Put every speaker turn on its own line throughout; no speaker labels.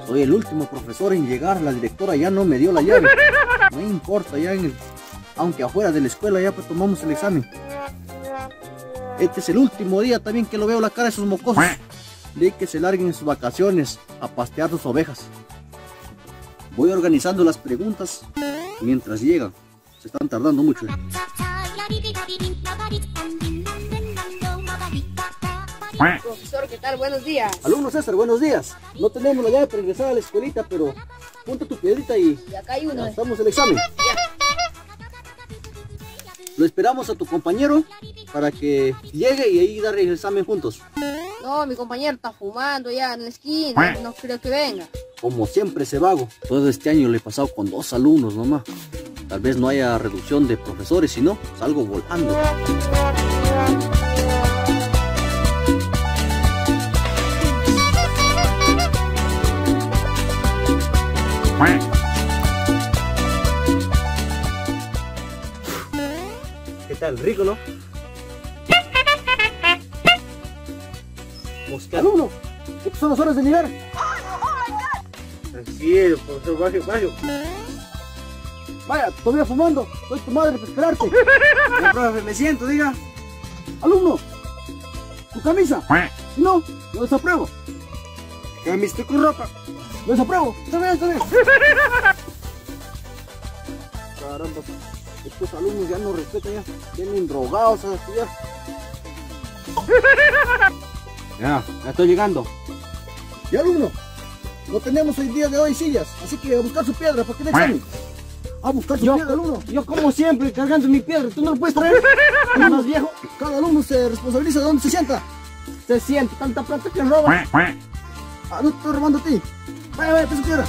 Soy el último profesor en llegar, la directora ya no me dio la llave. No importa, aunque afuera de la escuela ya pues tomamos el examen. Este es el último día también que lo veo la cara de esos mocosos. De que se larguen en sus vacaciones a pastear sus ovejas. Voy organizando las preguntas mientras llegan. Se están tardando mucho.
Profesor, ¿qué tal? Buenos días.
Alumno César, buenos días. No tenemos la llave para ingresar a la escuelita, pero punta tu piedrita y
acá hay uno.
Estamos el examen. Lo esperamos a tu compañero para que llegue y ahí darle el examen juntos.
No, mi compañero está fumando ya en la esquina, no creo que venga.
Como siempre ese vago. Todo este año le he pasado con 2 alumnos nomás. Tal vez no haya reducción de profesores, si no, salgo volando. ¿Qué tal? Rico, ¿no? Alumno, ¿estas son las horas de llegar? Tranquilo, profesor, bajo. Vaya, todavía fumando. Soy tu madre para esperarte. Ya, profe, me siento, diga. Alumno, tu camisa. No, lo desapruebo. Camisa con ropa. Lo desapruebo. Está bien. Caramba, estos alumnos ya no respetan ya. Vienen drogados a estudiar. Ya estoy llegando. Y alumno, no tenemos el día de hoy sillas, así que a buscar su piedra para que dé examen. A buscar su piedra, alumno. Yo como siempre cargando mi piedra, ¿tú no lo puedes traer? ¿Es más viejo? Cada alumno se responsabiliza de dónde se sienta. Se sienta, tanta plata que roba. Ah, no te estoy robando a ti. Vaya, pesa su piedra.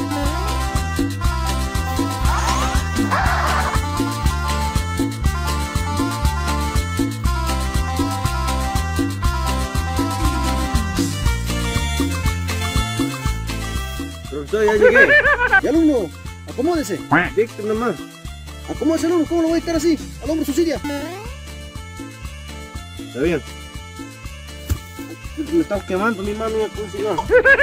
Profesor, ya llegué. Y alumno, acomódese. Víctor nomás. Acomódese, alumno. ¿Cómo lo voy a estar así? Al hombro su silla. Está bien. Me está quemando mi mano con un cigarro.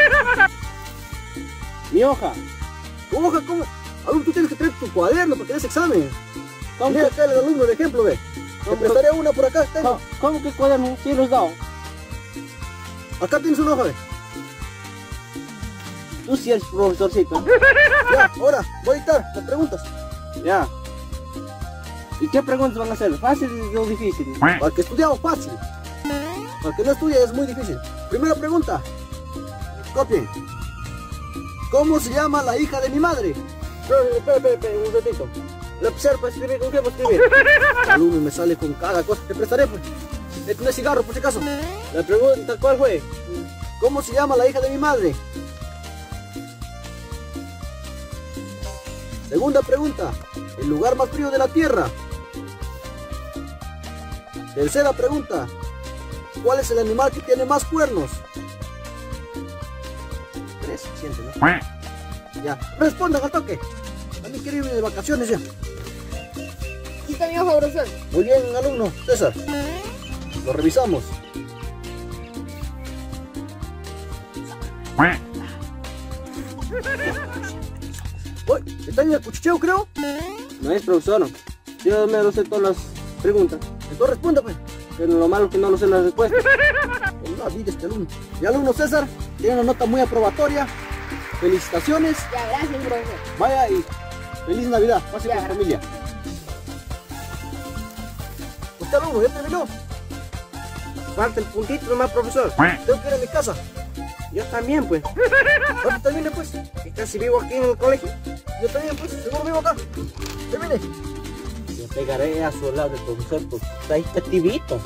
Mi hoja. ¿Tu hoja? ¿Cómo? Alumno, tú tienes que traer tu cuaderno para que des examen. Mira acá el alumno, el ejemplo, ve. Te prestaré una por acá. ¿Cómo que cuaderno? Sí, los dado. Acá tienes una hoja, ve. Tú sí eres profesorcito. Ya, ahora, voy a dictar las preguntas. Ya. ¿Y qué preguntas van a hacer? ¿Fáciles o difíciles? Para que estudiamos fácil. Para que no estudie es muy difícil. Primera pregunta. Copien. ¿Cómo se llama la hija de mi madre? Espera, un ratito. Lapicero para escribir, ¿con qué para escribir? El alumno me sale con cada cosa. Te prestaré, pues. Un cigarro, por si acaso. La pregunta, ¿cuál fue? ¿Cómo se llama la hija de mi madre? Segunda pregunta, el lugar más frío de la Tierra. Tercera pregunta, ¿cuál es el animal que tiene más cuernos? 3, suficiente, ¿no? Ya, respondan al toque. También quiero irme de vacaciones ya.
Aquí está mi hoja, profesor.
Muy bien, alumno, César. Lo revisamos. Uy, ¿está en el cuchicheo, creo? No es, profesor. Yo me lo sé todas las preguntas. Entonces responda, pues. Pero lo malo es que no lo sé las respuestas. No olvides este alumno. Y alumno César, tiene una nota muy aprobatoria. Felicitaciones.
Ya, gracias, profesor.
Vaya y feliz Navidad. Pase con la familia. ¿Usted, alumno, ya terminó? Falta el puntito nomás, profesor. Tengo que ir a mi casa. Yo también, pues. ¿Cuándo termine, pues? Que casi vivo aquí en el colegio. Yo también, pues. Seguro vivo acá. Termine. Yo pegaré a su lado del profesor porque está ahí cativito.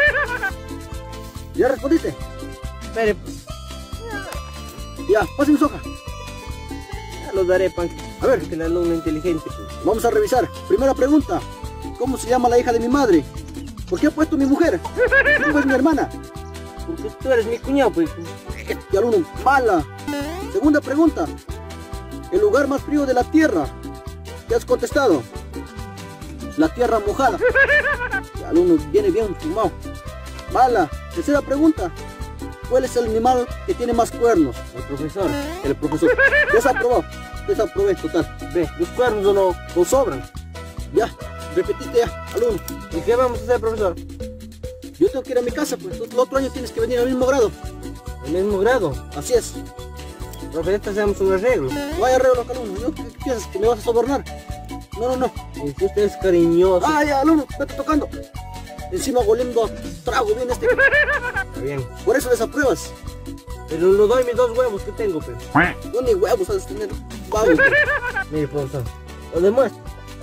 ¿Ya respondiste? Espere, pues. Ya, pasen mis hojas. Ya los daré, pan. A ver, que el alumno inteligente, pues. Vamos a revisar. Primera pregunta. ¿Cómo se llama la hija de mi madre? ¿Por qué he puesto mi mujer? ¿Cómo es mi hermana? Porque tú eres mi cuñado, pues. Y alumno, mala. Segunda pregunta. El lugar más frío de la Tierra. ¿Qué has contestado? La tierra mojada. Y alumno, viene bien fumado. Mala. Tercera pregunta. ¿Cuál es el animal que tiene más cuernos?
El profesor.
El profesor. Desaprobado. Desaprobé total.
Ve, los cuernos no sobran.
Ya, repetiste ya, alumno.
¿Y qué vamos a hacer, profesor?
Yo tengo que ir a mi casa, pues el otro año tienes que venir al mismo grado.
¿El mismo grado?
Así es.
Profe, esto hacemos un arreglo.
No hay arreglo, alumno. ¿Qué piensas? ¿Que me vas a sobornar? No.
Y si usted es cariñoso.
Ah, ya, alumno, vete tocando. Encima oliendo a trago bien este.
Está bien.
Por eso desapruebas.
Pero le doy mis 2 huevos que tengo, pero.
No, ni huevos has de tener. Vamos.
Mire, profesor. Lo demuestro.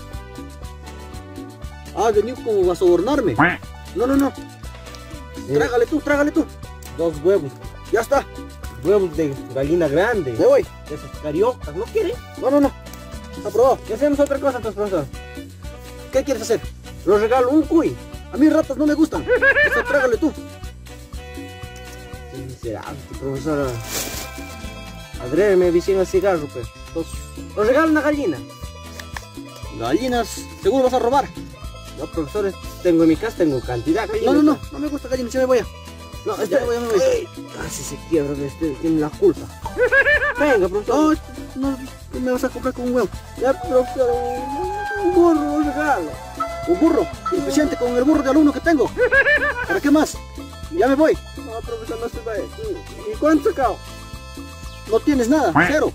Ah, venido como a sobornarme. No. Trágale tú.
2 huevos.
Ya está.
Huevos de gallina grande.
Me voy.
De esas cariocas, ¿no quiere?
No. Aprobado.
Y hacemos otra cosa, entonces, profesor.
¿Qué quieres hacer?
Lo regalo un cuy.
A mí ratas no me gustan. Eso trágale tú.
Qué miserable, profesor. Adrede me vicié el cigarro, pues. Entonces, lo regalo una gallina.
Gallinas, seguro vas a robar.
No, profesores, tengo en mi casa, tengo cantidad de gallinas.
No me gusta gallinas, ya me voy.
No,
Ya me voy.
Casi se quiebra, tiene la culpa. Venga, profesor.
No, ¿qué me vas a comprar con un huevo?
Ya, profesor, un burro, un regalo.
Un burro, suficiente con el burro de alumno que tengo. ¿Para qué más? Ya me voy.
No, profesor, no se vaya. ¿Y cuánto sacado?
No tienes nada, cero.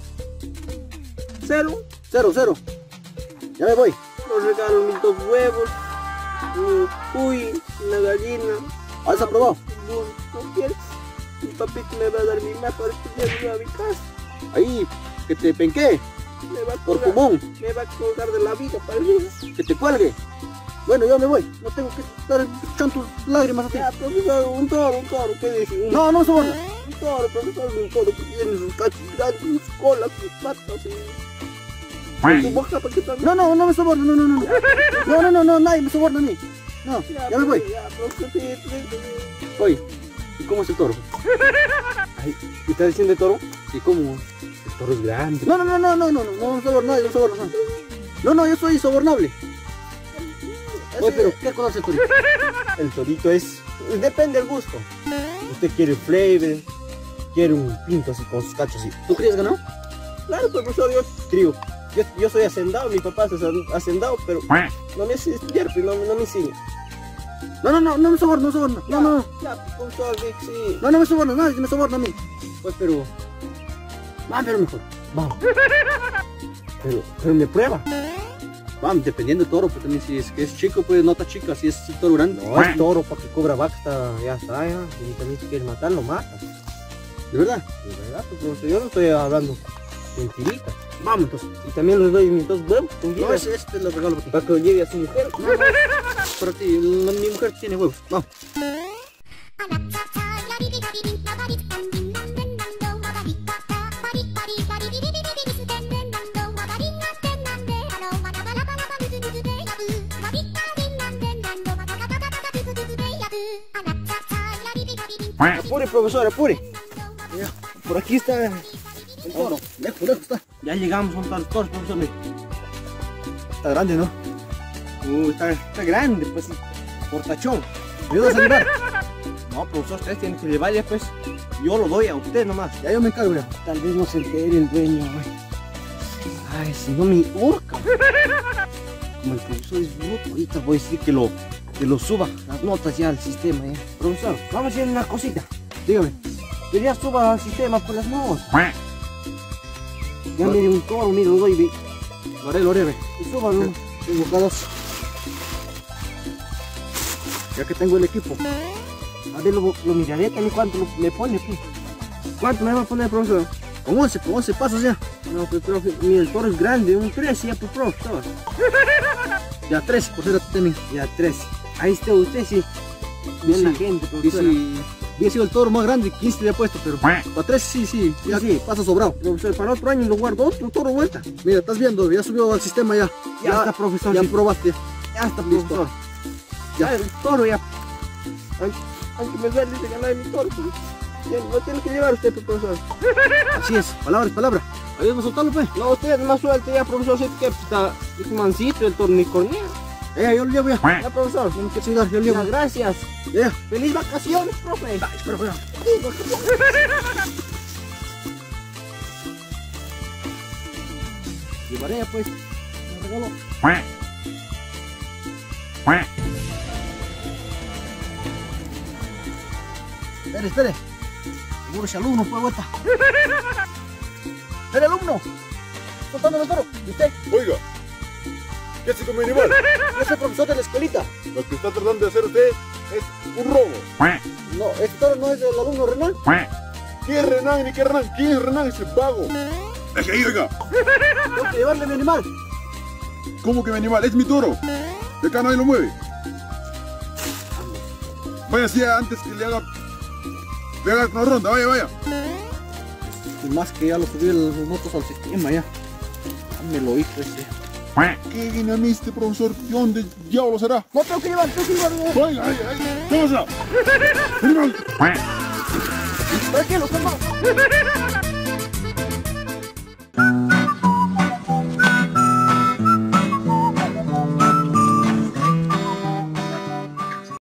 Cero. Ya me voy.
Los regalo mis 2 huevos, un cuy, una gallina.
¿Has aprobado?
¿No quieres? Mi papito me va a dar mi mapa para estudiar a mi casa.
Ahí, que te penqué,
Me va a
por
colgar,
pulmón,
me va a colgar de la vida para el
que te cuelgue. Bueno, yo me voy. No tengo que estar echando tus lágrimas a ti.
Ya, profesor, un toro, ¿qué dice?
No soborna.
Un toro, profesor, un toro que tiene sus cachos grandes, sus colas, sus patas y su boca para que también.
No me soborna, no, nadie me soborna a mí. No, ya me voy.
Ya, profesor, sí.
Oye, ¿y cómo es el toro?
Ay, ¿qué está diciendo el toro?
¿Y cómo?
El toro es grande.
No soborno, nadie me soborna. No, yo soy insobornable. Oye, pero ¿qué color es el torito?
El torito depende del gusto. Usted quiere flavor, quiere un pinto así con sus cachos así.
¿Tú crees que no?
Claro, profesor, yo escribo. Yo soy hacendado, mi papá es hacendado, pero no me hace estudiar, pero no me enseña.
No me soborno, no.
Ya, profesor, sí.
No me soborna, nadie me soborna a mí.
Pues, pero
Pero mejor.
vamos. Pero me prueba.
Vamos, dependiendo del toro, pues también si es que es chico, pues nota chica, si es toro grande.
No, es toro para que cobra vaca, ya está, ya. Y también si quieres matarlo, mata.
¿De verdad?
De verdad, pues, profesor, yo no estoy hablando mentiritas.
Vamos entonces.
Y también les doy mis 2 huevos.
No, ese te lo regalo para ti.
Para que lo lleve a su mujer.
No, para ti, mi mujer tiene huevos. Vamos.
Apure, profesor, apure.
Ya,
Por aquí está el
toro. Lejos está.
Ya llegamos junto al toro, profesor.
Está grande, ¿no?
Está grande, pues, portachón.
¿Me ayudas a llevar?
No, profesor, ustedes tienen que llevarle, pues. Yo lo doy a usted nomás.
Ya yo me encargo, ya.
Tal vez no se entere el dueño. Ay, si no me hurca. Como el profesor es bruto, ahorita voy a decir que lo suba las notas ya al sistema. Profesor, vamos a hacer una cosita.
Dígame.
Que ya suba al sistema por las notas. Ya mire un toro, mire, lo doy.
Lo haré, ve.
Y súbalo.
Tengo acá 2. Ya que tengo el equipo.
A ver, lo miraré también cuánto me pone, pues. ¿Cuánto me va a poner, profesor?
Con 11 pasos ya.
No, pues, profe, mire, el toro es grande, un 13 ya, pues, profesor.
Ya 13, por ser a ti también.
Ya 13. Ahí está usted, sí. Bien
Sí,
la gente,
Y
profesor.
si hubiera sido el toro más grande, 15 le había puesto, pero para 13 sí, ya
Sí.
pasa sobrado.
Profesor, para otro año lo guardo otro toro vuelta.
Mira, estás viendo, ya subió al sistema ya.
Ya está, profesor.
Ya
sí.
probaste.
Ya está,
Listo.
profesor.
Ya.
Ya, el toro ya. Aunque me duele de ganar mi toro, pues, ya lo tiene que llevar usted, pues, profesor.
Así es, palabra. Ayúdame a soltarlo, pues.
No, usted es más suelto ya, profesor, sé que está es mansito el toro unicornio.
Yo lo llevo ya.
Ya, profesor.
Tiene que cuidar, yo lo
Ya,
llevo.
gracias.
Ya.
Feliz vacaciones, profe.
Espera.
Llevaré, pues. Me regalo.
Espere. Seguro ese alumno fue vuelta. Espere, alumno. Contando el toro. ¿Y usted?
Oiga, ¿qué hace con mi animal?
Yo soy profesor de la escuelita.
Lo que está tratando de hacer usted es un robo.
No, este toro no es del alumno Renan.
¿Qué es Renan ni qué Renan? ¿Quién es Renan? Ese vago. Es que ahí, oiga.
Tengo que llevarle mi animal.
¿Cómo que mi animal? Es mi toro. De acá nadie lo mueve. Vaya, así antes que le haga una ronda. Vaya.
Y más que ya lo subí los motos al sistema ya. Ya me lo hizo ese.
¿Qué viene a mí este profesor? ¿De dónde diablo será?
No tengo que llevar.
Oiga, ¿qué pasa? Animal.
Tranquilo, calma.